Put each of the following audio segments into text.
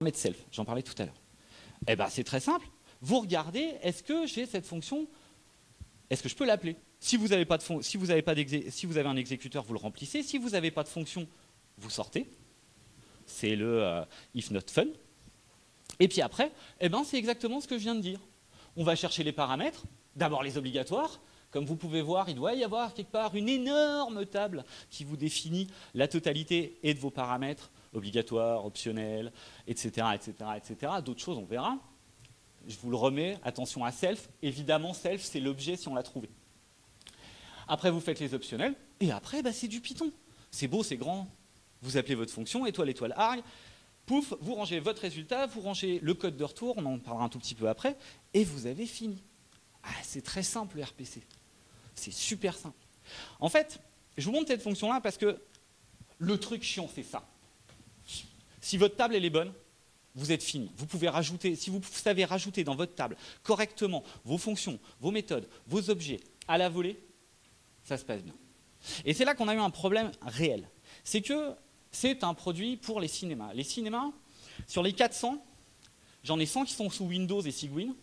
paramètre self, j'en parlais tout à l'heure. Eh ben, c'est très simple. Vous regardez, est-ce que j'ai cette fonction, est-ce que je peux l'appeler? Si vous avez un exécuteur, vous le remplissez. Si vous n'avez pas de fonction, vous sortez. C'est le if not fun. Et puis après, eh ben, c'est exactement ce que je viens de dire. On va chercher les paramètres, d'abord les obligatoires. Comme vous pouvez voir, il doit y avoir quelque part une énorme table qui vous définit la totalité et de vos paramètres obligatoires, optionnels, etc., etc., etc. D'autres choses, on verra. Je vous le remets, attention à self. Évidemment, self, c'est l'objet si on l'a trouvé. Après, vous faites les optionnels, et après, bah, c'est du Python. C'est beau, c'est grand. Vous appelez votre fonction, étoile, étoile, arg. Pouf, vous rangez votre résultat, vous rangez le code de retour, on en parlera un tout petit peu après, et vous avez fini. Ah, c'est très simple, le RPC. C'est super simple. En fait, je vous montre cette fonction-là parce que le truc chiant, c'est ça. Si votre table, elle est bonne, vous êtes fini. Vous pouvez rajouter, si vous savez rajouter dans votre table correctement vos fonctions, vos méthodes, vos objets à la volée, ça se passe bien. Et c'est là qu'on a eu un problème réel. C'est que c'est un produit pour les cinémas. Les cinémas, sur les 400, j'en ai 100 qui sont sous Windows et Cygwin.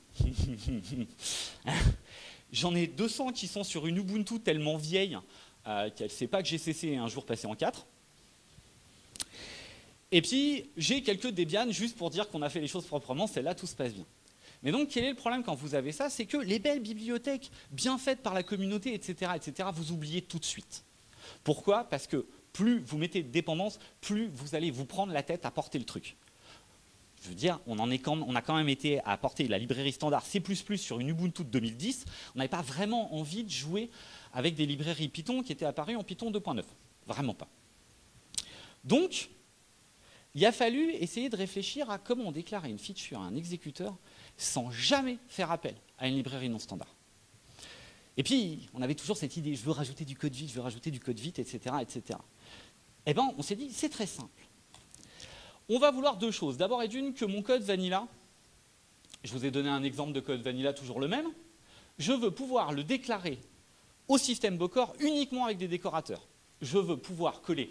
J'en ai 200 qui sont sur une Ubuntu tellement vieille qu'elle ne sait pas que GCC est un jour passé en 4. Et puis, j'ai quelques Debian juste pour dire qu'on a fait les choses proprement, celle-là, tout se passe bien. Mais donc, quel est le problème quand vous avez ça? C'est que les belles bibliothèques, bien faites par la communauté, etc., vous oubliez tout de suite. Pourquoi? Parce que plus vous mettez de dépendance, plus vous allez vous prendre la tête à porter le truc. Je veux dire, on a quand même été à porter la librairie standard C++ sur une Ubuntu de 2010. On n'avait pas vraiment envie de jouer avec des librairies Python qui étaient apparues en Python 2.9. Vraiment pas. Donc, il a fallu essayer de réfléchir à comment on déclarait une feature à un exécuteur sans jamais faire appel à une librairie non standard. Et puis, on avait toujours cette idée, je veux rajouter du code vite, je veux rajouter du code vite, etc. etc. Eh bien, on s'est dit, c'est très simple. On va vouloir deux choses. D'abord et d'une, que mon code vanilla, je vous ai donné un exemple de code vanilla, toujours le même, je veux pouvoir le déclarer au système Bocor uniquement avec des décorateurs. Je veux pouvoir coller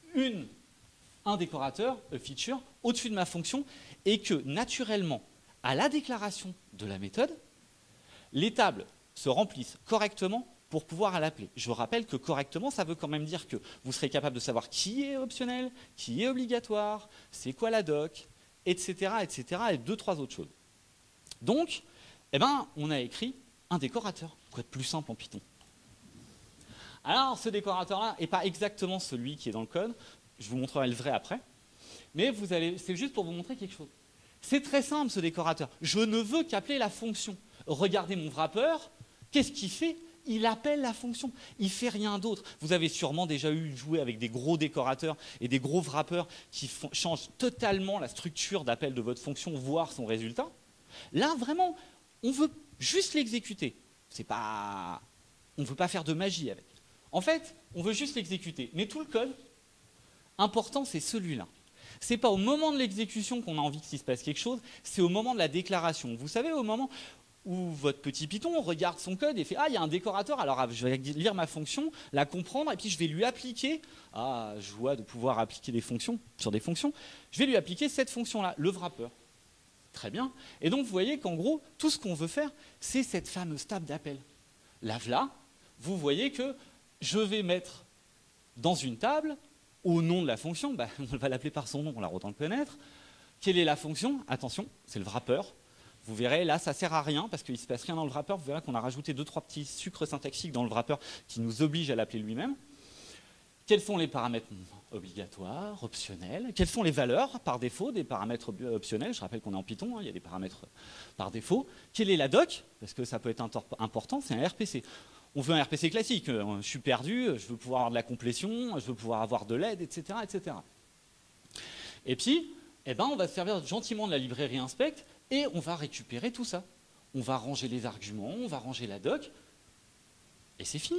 un décorateur, a feature, au-dessus de ma fonction, et que naturellement, à la déclaration de la méthode, les tables se remplissent correctement pour pouvoir l'appeler. Je vous rappelle que correctement, ça veut quand même dire que vous serez capable de savoir qui est optionnel, qui est obligatoire, c'est quoi la doc, etc., etc., et deux, trois autres choses. Donc, eh ben, on a écrit un décorateur. Quoi de plus simple en Python? Alors, ce décorateur-là n'est pas exactement celui qui est dans le code. Je vous montrerai le vrai après. Mais c'est juste pour vous montrer quelque chose. C'est très simple, ce décorateur. Je ne veux qu'appeler la fonction. Regardez mon wrapper. Qu'est-ce qu'il fait? Il appelle la fonction. Il ne fait rien d'autre. Vous avez sûrement déjà joué avec des gros décorateurs et des gros wrappers qui changent totalement la structure d'appel de votre fonction, voire son résultat. Là, vraiment, on veut juste l'exécuter. On ne veut pas faire de magie avec. En fait, on veut juste l'exécuter. Mais tout le code important, c'est celui-là. Ce n'est pas au moment de l'exécution qu'on a envie qu'il se passe quelque chose, c'est au moment de la déclaration. Vous savez, au moment où votre petit Python regarde son code et fait « Ah, il y a un décorateur, alors je vais lire ma fonction, la comprendre, et puis je vais lui appliquer… » Ah, joie de pouvoir appliquer des fonctions sur des fonctions. Je vais lui appliquer cette fonction-là, le wrapper. Très bien. Et donc, vous voyez qu'en gros, tout ce qu'on veut faire, c'est cette fameuse table d'appel. Là, vous voyez que je vais mettre dans une table… Au nom de la fonction, bah, on va l'appeler par son nom, on l'a autant le connaître. Quelle est la fonction? Attention, c'est le wrapper. Vous verrez, là, ça ne sert à rien parce qu'il ne se passe rien dans le wrapper. Vous verrez qu'on a rajouté 2-3 petits sucres syntaxiques dans le wrapper qui nous obligent à l'appeler lui-même. Quels sont les paramètres obligatoires, optionnels? Quelles sont les valeurs par défaut des paramètres optionnels? Je rappelle qu'on est en Python, hein, il y a des paramètres par défaut. Quelle est la doc? Parce que ça peut être important, c'est un RPC. On veut un RPC classique, je suis perdu, je veux pouvoir avoir de la complétion, je veux pouvoir avoir de l'aide, etc., etc. Et puis, eh ben, on va se servir gentiment de la librairie inspect et on va récupérer tout ça. On va ranger les arguments, on va ranger la doc, et c'est fini.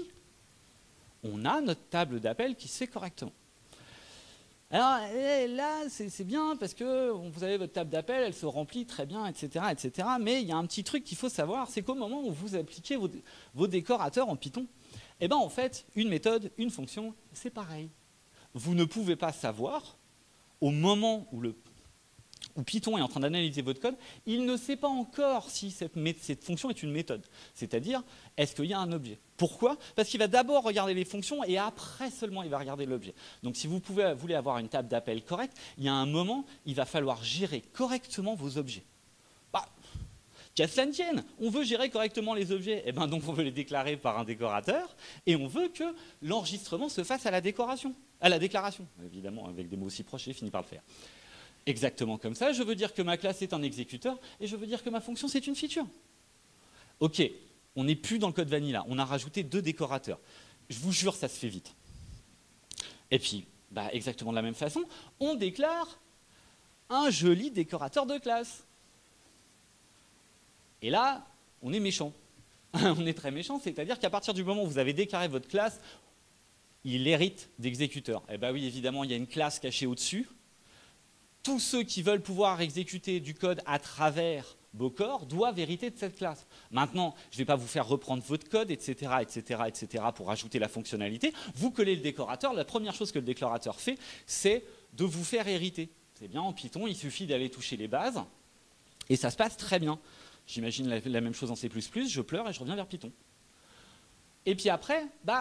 On a notre table d'appel qui se fait correctement. Alors là, c'est bien parce que vous avez votre table d'appel, elle se remplit très bien, etc., etc. Mais il y a un petit truc qu'il faut savoir, c'est qu'au moment où vous appliquez vos décorateurs en Python, eh ben en fait, une méthode, une fonction, c'est pareil. Vous ne pouvez pas savoir, au moment où Python est en train d'analyser votre code, il ne sait pas encore si cette fonction est une méthode. C'est-à-dire, est-ce qu'il y a un objet? Pourquoi? Parce qu'il va d'abord regarder les fonctions et après seulement il va regarder l'objet. Donc si vous voulez avoir une table d'appel correcte, il y a un moment, il va falloir gérer correctement vos objets. Bah, qu'à cela ne tienne, on veut gérer correctement les objets, et ben donc on veut les déclarer par un décorateur, et on veut que l'enregistrement se fasse à la déclaration. Évidemment, avec des mots aussi proches, j'ai fini par le faire. Exactement comme ça, je veux dire que ma classe est un exécuteur, et je veux dire que ma fonction c'est une feature. Ok, on n'est plus dans le code vanilla, on a rajouté 2 décorateurs. Je vous jure, ça se fait vite. Et puis, bah, exactement de la même façon, on déclare un joli décorateur de classe. Et là, on est méchant. On est très méchant, c'est-à-dire qu'à partir du moment où vous avez déclaré votre classe, il hérite d'exécuteur. Et bien oui, évidemment, il y a une classe cachée au-dessus. Tous ceux qui veulent pouvoir exécuter du code à travers Bocor doivent hériter de cette classe. Maintenant, je ne vais pas vous faire reprendre votre code, etc., etc., etc., pour ajouter la fonctionnalité. Vous collez le décorateur, la première chose que le décorateur fait, c'est de vous faire hériter. C'est bien en Python, il suffit d'aller toucher les bases, et ça se passe très bien. J'imagine la même chose en C++, je pleure et je reviens vers Python. Et puis après,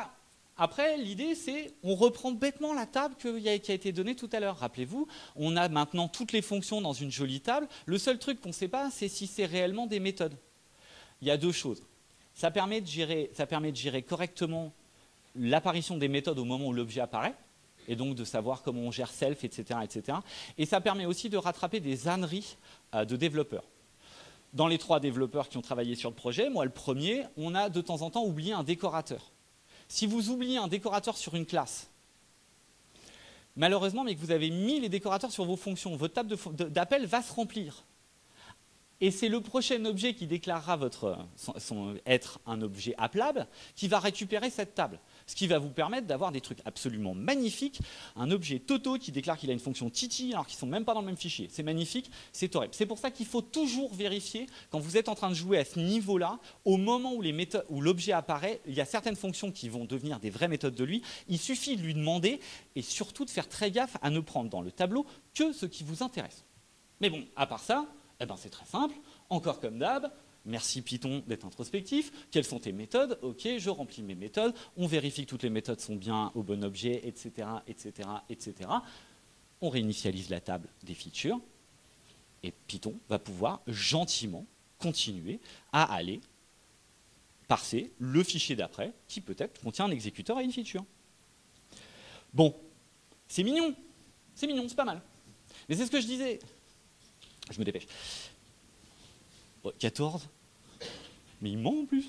l'idée c'est, on reprend bêtement la table qui a été donnée tout à l'heure. Rappelez-vous, on a maintenant toutes les fonctions dans une jolie table. Le seul truc qu'on ne sait pas, c'est si c'est réellement des méthodes. Il y a 2 choses. Ça permet de gérer correctement l'apparition des méthodes au moment où l'objet apparaît, et donc de savoir comment on gère self, etc., etc. Et ça permet aussi de rattraper des âneries de développeurs. Dans les 3 développeurs qui ont travaillé sur le projet, moi le premier, on a de temps en temps oublié un décorateur. Si vous oubliez un décorateur sur une classe, malheureusement, mais que vous avez mis les décorateurs sur vos fonctions, votre table d'appel va se remplir. Et c'est le prochain objet qui déclarera être un objet appelable qui va récupérer cette table. Ce qui va vous permettre d'avoir des trucs absolument magnifiques. Un objet Toto qui déclare qu'il a une fonction Titi alors qu'ils ne sont même pas dans le même fichier. C'est magnifique, c'est horrible. C'est pour ça qu'il faut toujours vérifier, quand vous êtes en train de jouer à ce niveau-là, au moment où l'objet apparaît, il y a certaines fonctions qui vont devenir des vraies méthodes de lui. Il suffit de lui demander et surtout de faire très gaffe à ne prendre dans le tableau que ce qui vous intéresse. Mais bon, à part ça, eh ben c'est très simple, encore comme d'hab, merci Python d'être introspectif, quelles sont tes méthodes? Ok, je remplis mes méthodes, on vérifie que toutes les méthodes sont bien au bon objet, etc., etc., etc. On réinitialise la table des features, et Python va pouvoir gentiment continuer à aller parser le fichier d'après, qui peut-être contient un exécuteur et une feature. Bon, c'est mignon, c'est pas mal. Mais c'est ce que je disais. Je me dépêche. 14. Mais il ment en plus.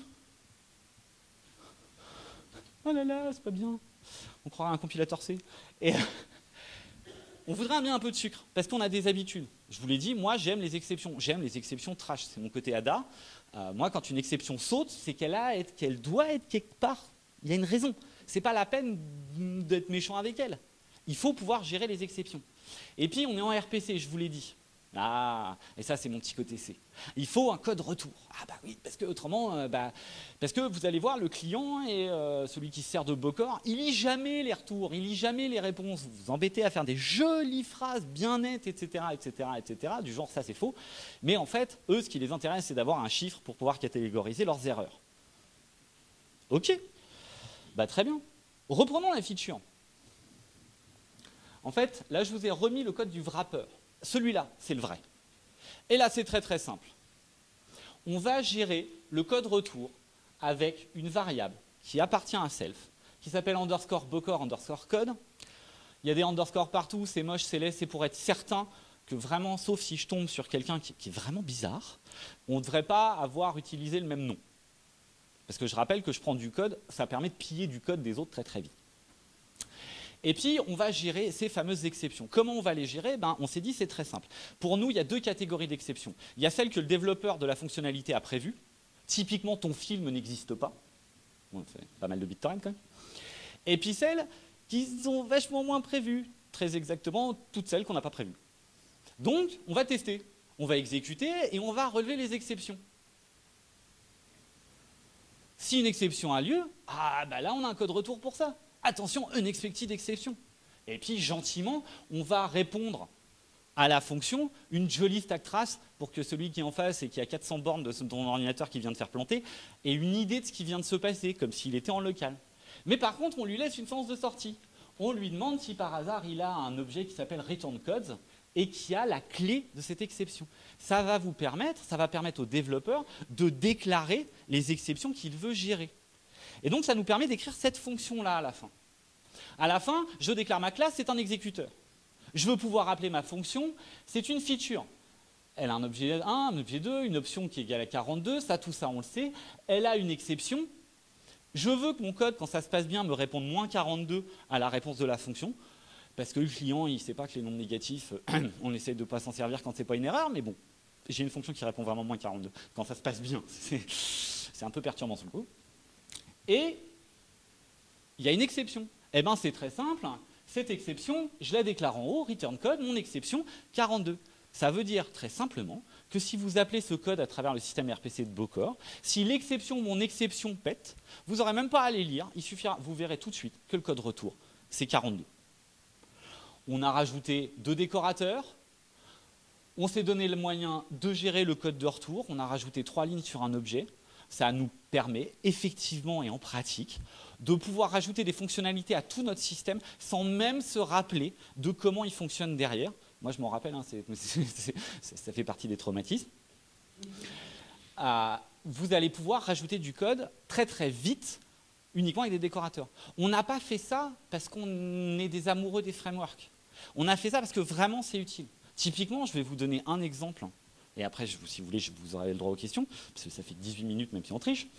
Oh là là, c'est pas bien. On croirait un compilateur C. Et on voudrait bien un peu de sucre, parce qu'on a des habitudes. Je vous l'ai dit, moi j'aime les exceptions. J'aime les exceptions trash, c'est mon côté ADA. Moi, quand une exception saute, c'est qu'elle doit être quelque part. Il y a une raison. C'est pas la peine d'être méchant avec elle. Il faut pouvoir gérer les exceptions. Et puis, on est en RPC, je vous l'ai dit. Ah, et ça c'est mon petit côté C. Il faut un code retour. Ah bah oui, parce que autrement, parce que vous allez voir, le client et celui qui se sert de Bocor, il lit jamais les retours, il lit jamais les réponses. Vous vous embêtez à faire des jolies phrases bien nettes, etc., etc., etc., du genre ça c'est faux. Mais en fait, eux, ce qui les intéresse, c'est d'avoir un chiffre pour pouvoir catégoriser leurs erreurs. Ok, bah très bien. Reprenons la feature. En fait, là je vous ai remis le code du wrapper. Celui-là, c'est le vrai. Et là, c'est très très simple. On va gérer le code retour avec une variable qui appartient à self, qui s'appelle underscore Bocor underscore code. Il y a des underscores partout, c'est moche, c'est laid, c'est pour être certain que vraiment, sauf si je tombe sur quelqu'un qui est vraiment bizarre, on ne devrait pas avoir utilisé le même nom. Parce que je rappelle que je prends du code, ça permet de piller du code des autres très très vite. Et puis, on va gérer ces fameuses exceptions. Comment on va les gérer? On s'est dit, c'est très simple. Pour nous, il y a 2 catégories d'exceptions. Il y a celle que le développeur de la fonctionnalité a prévue. Typiquement, ton film n'existe pas. On fait pas mal de BitTorrent quand même. Et puis celles qui sont vachement moins prévues. Très exactement, toutes celles qu'on n'a pas prévues. Donc, on va tester. On va exécuter et on va relever les exceptions. Si une exception a lieu, là, on a un code retour pour ça. Attention, unexpected exception. Et puis, gentiment, on va répondre à la fonction une jolie stack trace pour que celui qui est en face et qui a 400 bornes de ton ordinateur qui vient de faire planter ait une idée de ce qui vient de se passer, comme s'il était en local. Mais par contre, on lui laisse une chance de sortie. On lui demande si par hasard il a un objet qui s'appelle return codes et qui a la clé de cette exception. Ça va permettre aux développeurs de déclarer les exceptions qu'il veut gérer. Et donc ça nous permet d'écrire cette fonction-là à la fin. À la fin, je déclare ma classe, c'est un exécuteur. Je veux pouvoir appeler ma fonction, c'est une feature. Elle a un objet 1, un objet 2, une option qui est égale à 42, ça, tout ça on le sait. Elle a une exception. Je veux que mon code, quand ça se passe bien, me réponde moins 42 à la réponse de la fonction. Parce que le client, il ne sait pas que les nombres négatifs, on essaie de ne pas s'en servir quand ce n'est pas une erreur, mais bon, j'ai une fonction qui répond vraiment moins 42 quand ça se passe bien. C'est un peu perturbant sur le coup. Et il y a une exception. Eh bien, c'est très simple. Cette exception, je la déclare en haut, return code, mon exception 42. Ça veut dire très simplement que si vous appelez ce code à travers le système RPC de Bocor, si l'exception, mon exception pète, vous n'aurez même pas à les lire, il suffira, vous verrez tout de suite que le code retour, c'est 42. On a rajouté 2 décorateurs, on s'est donné le moyen de gérer le code de retour, on a rajouté 3 lignes sur un objet. Ça nous permet effectivement et en pratique de pouvoir rajouter des fonctionnalités à tout notre système sans même se rappeler de comment il fonctionne derrière. Moi, je m'en rappelle, hein, ça fait partie des traumatismes. Vous allez pouvoir rajouter du code très très vite, uniquement avec des décorateurs. On n'a pas fait ça parce qu'on est des amoureux des frameworks. On a fait ça parce que vraiment c'est utile. Typiquement, je vais vous donner un exemple. Et après, si vous voulez, je vous aurai le droit aux questions, parce que ça fait 18 minutes, même si on triche.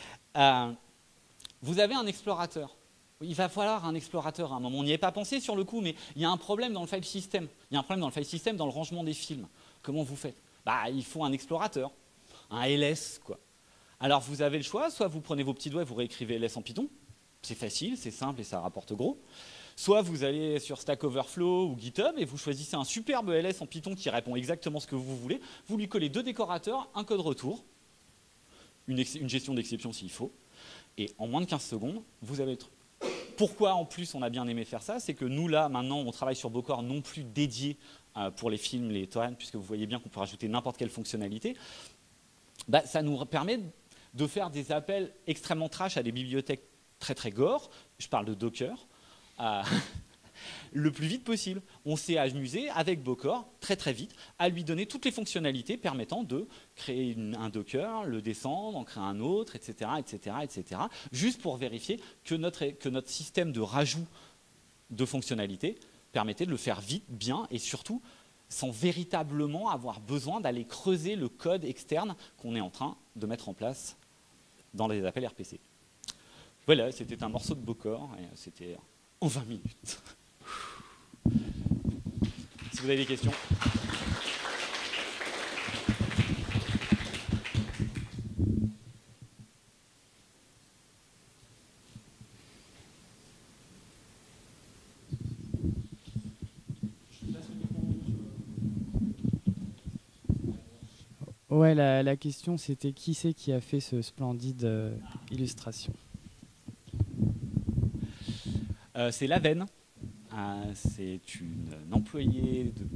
Vous avez un explorateur. Il va falloir un explorateur à un moment. On n'y est pas pensé sur le coup, mais il y a un problème dans le file system. Il y a un problème dans le file system, dans le rangement des films. Comment vous faites? Il faut un explorateur, un ls, quoi. Alors, vous avez le choix. Soit vous prenez vos petits doigts et vous réécrivez ls en Python. C'est facile, c'est simple et ça rapporte gros. Soit vous allez sur Stack Overflow ou GitHub et vous choisissez un superbe ls en Python qui répond exactement ce que vous voulez. Vous lui collez 2 décorateurs, un code retour, une gestion d'exception s'il faut, et en moins de 15 secondes, vous avez le truc. Pourquoi en plus on a bien aimé faire ça? C'est que nous là, maintenant, on travaille sur Bocor non plus dédié pour les films, les torrents, puisque vous voyez bien qu'on peut rajouter n'importe quelle fonctionnalité. Ça nous permet de faire des appels extrêmement trash à des bibliothèques très très gore. Je parle de Docker. Le plus vite possible. On s'est amusé avec Bocor, très très vite, à lui donner toutes les fonctionnalités permettant de créer un Docker, le descendre, en créer un autre, etc., etc., etc., juste pour vérifier que notre système de rajout de fonctionnalités permettait de le faire vite, bien, et surtout sans véritablement avoir besoin d'aller creuser le code externe qu'on est en train de mettre en place dans les appels RPC. Voilà, c'était un morceau de Bocor, et c'était en 20 minutes. Si vous avez des questions. Ouais, la question c'était qui c'est qui a fait ce splendide illustration? C'est Laven. C'est une employée de...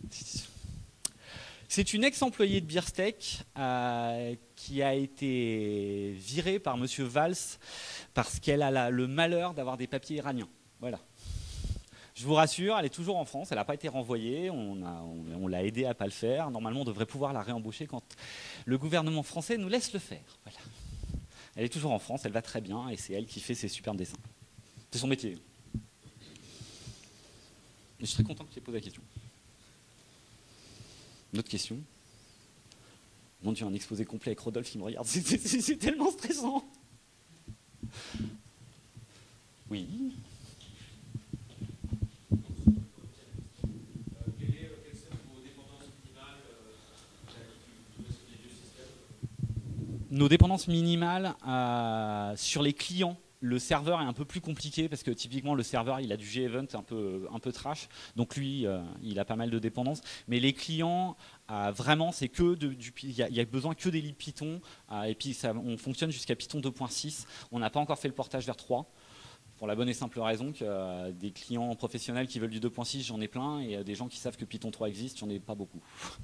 C'est une ex-employée de Beerstech qui a été virée par Monsieur Valls parce qu'elle a le malheur d'avoir des papiers iraniens. Voilà. Je vous rassure, elle est toujours en France, elle n'a pas été renvoyée, on l'a aidée à ne pas le faire. Normalement, on devrait pouvoir la réembaucher quand le gouvernement français nous laisse le faire. Voilà. Elle est toujours en France, elle va très bien et c'est elle qui fait ses superbes dessins. C'est son métier. Je suis très content que tu aies posé la question. Une autre question? Mon Dieu, un exposé complet avec Rodolphe qui me regarde. C'est tellement stressant. Oui. Quelles sont vos dépendances minimales du système? Nos dépendances minimales sur les clients. Le serveur est un peu plus compliqué parce que typiquement le serveur il a du G-Event un peu trash, donc lui il a pas mal de dépendances. Mais les clients vraiment c'est que il y a besoin que des libs Python et puis on fonctionne jusqu'à Python 2.6. On n'a pas encore fait le portage vers 3. Pour la bonne et simple raison que des clients professionnels qui veulent du 2.6, j'en ai plein, et des gens qui savent que Python 3 existe, j'en ai pas beaucoup.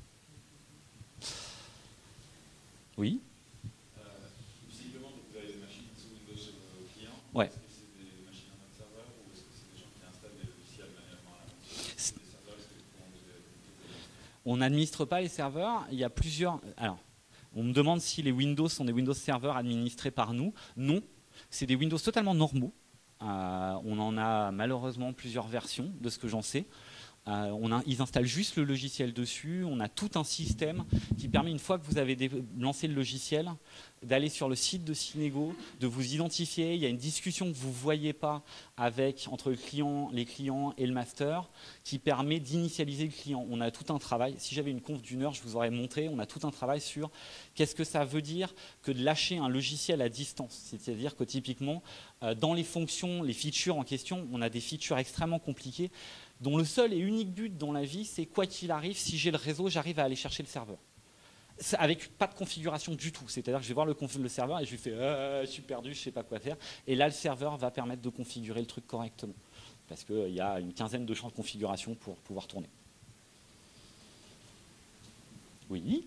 Oui. Visiblement, vous avez des machines sous Windows chez vos clients. Ouais. Est-ce que c'est des machines en mode serveur ou est-ce que c'est des gens qui installent des logiciels manuellement à la maison? Des serveurs, est-ce que comment vous avez... On n'administre pas les serveurs. Il y a plusieurs. Alors, on me demande si les Windows sont des Windows serveurs administrés par nous. Non, c'est des Windows totalement normaux. On en a malheureusement plusieurs versions de ce que j'en sais. Ils installent juste le logiciel dessus. On a tout un système qui permet, une fois que vous avez lancé le logiciel, d'aller sur le site de Synego, de vous identifier. Il y a une discussion que vous ne voyez pas entre les clients et le master qui permet d'initialiser le client. On a tout un travail. Si j'avais une conf d'1 heure, je vous aurais montré. On a tout un travail sur qu'est-ce que ça veut dire que de lâcher un logiciel à distance. C'est-à-dire que typiquement, dans les fonctions, les features en question, on a des features extrêmement compliquées dont le seul et unique but dans la vie, c'est quoi qu'il arrive, si j'ai le réseau, j'arrive à aller chercher le serveur. Avec pas de configuration du tout. C'est-à-dire que je vais voir le serveur et je lui fais je suis perdu, je ne sais pas quoi faire. Et là, le serveur va permettre de configurer le truc correctement. Parce qu'il y a une quinzaine de champs de configuration pour pouvoir tourner. Oui.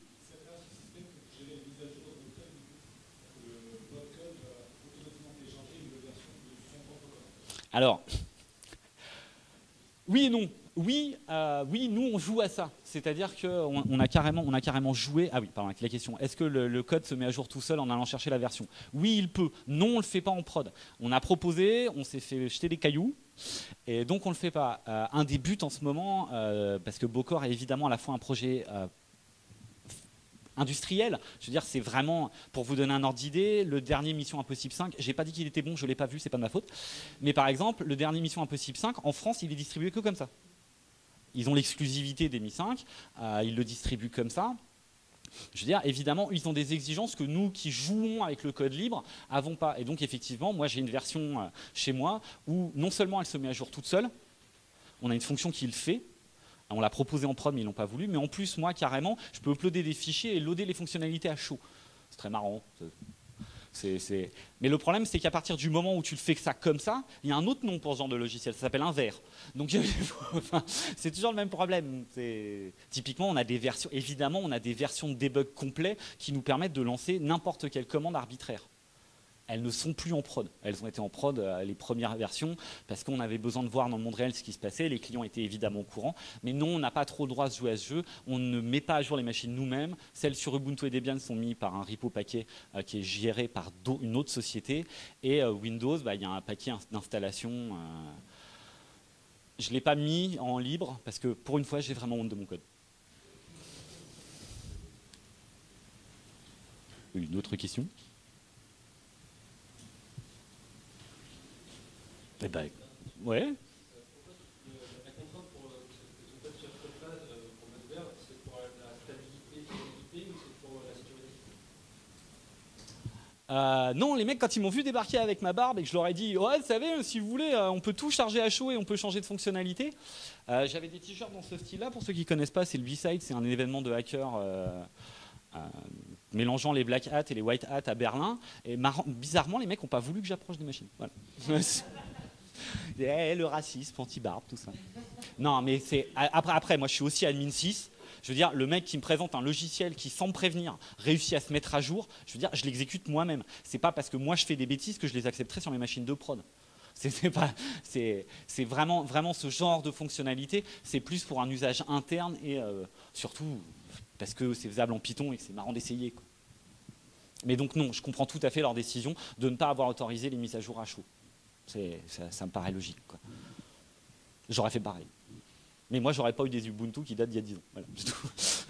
Alors, oui et non. Oui, nous on joue à ça. C'est-à-dire qu'on a carrément joué. Ah oui, pardon, la question. Est-ce que le code se met à jour tout seul en allant chercher la version? Oui, il peut. Non, on ne le fait pas en prod. On a proposé, on s'est fait jeter des cailloux, et donc on ne le fait pas. Un des buts en ce moment, parce que Bocor est évidemment à la fois un projet industriel, je veux dire, c'est vraiment, pour vous donner un ordre d'idée, le dernier Mission Impossible 5, j'ai pas dit qu'il était bon, je l'ai pas vu, c'est pas de ma faute, mais par exemple, le dernier Mission Impossible 5, en France, il est distribué que comme ça. Ils ont l'exclusivité des Mi 5, ils le distribuent comme ça. Je veux dire, évidemment, ils ont des exigences que nous, qui jouons avec le code libre, n'avons pas. Et donc, effectivement, moi, j'ai une version chez moi où non seulement elle se met à jour toute seule, on a une fonction qui le fait. On l'a proposé en prod, mais ils n'ont pas voulu. Mais en plus, moi, carrément, je peux uploader des fichiers et loader les fonctionnalités à chaud. C'est très marrant. Mais le problème, c'est qu'à partir du moment où tu le fais que ça comme ça, il y a un autre nom pour ce genre de logiciel. Ça s'appelle un ver. Donc, enfin, c'est toujours le même problème. Typiquement, on a des versions. Évidemment, on a des versions de debug complet qui nous permettent de lancer n'importe quelle commande arbitraire. Elles ne sont plus en prod. Elles ont été en prod les premières versions parce qu'on avait besoin de voir dans le monde réel ce qui se passait. Les clients étaient évidemment au courant. Mais non, on n'a pas trop le droit de jouer à ce jeu. On ne met pas à jour les machines nous-mêmes. Celles sur Ubuntu et Debian sont mises par un repo paquet qui est géré par une autre société. Et Windows, il y a un paquet d'installation. Je ne l'ai pas mis en libre parce que pour une fois, j'ai vraiment honte de mon code. Une autre question ? Eh ben, ouais. La contrainte pour que ce code soit comme ça, pour mode vert, c'est pour la stabilité et l'unité ou c'est pour la sécurité? Non, les mecs, quand ils m'ont vu débarquer avec ma barbe et que je leur ai dit ouais, vous savez, si vous voulez, on peut tout charger à chaud et on peut changer de fonctionnalité. J'avais des t-shirts dans ce style-là. Pour ceux qui ne connaissent pas, c'est le B-Side, c'est un événement de hackers mélangeant les black hats et les white hats à Berlin. Et bizarrement, les mecs n'ont pas voulu que j'approche des machines. Voilà. Le racisme, anti-barbe, tout ça. Non, mais c'est après, moi je suis aussi admin 6. Je veux dire, le mec qui me présente un logiciel qui, sans me prévenir, réussit à se mettre à jour, je veux dire, je l'exécute moi-même. C'est pas parce que moi je fais des bêtises que je les accepterai sur mes machines de prod. C'est vraiment ce genre de fonctionnalité. C'est plus pour un usage interne et surtout parce que c'est faisable en Python et que c'est marrant d'essayer, quoi. Mais donc non, je comprends tout à fait leur décision de ne pas avoir autorisé les mises à jour à chaud. Ça me paraît logique, quoi. J'aurais fait pareil. Mais moi, j'aurais pas eu des Ubuntu qui datent d'il y a 10 ans. Voilà, c'est tout.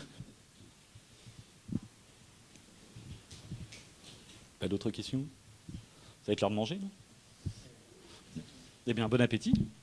Pas d'autres questions? Ça va être l'heure de manger, non? Eh bien, bon appétit.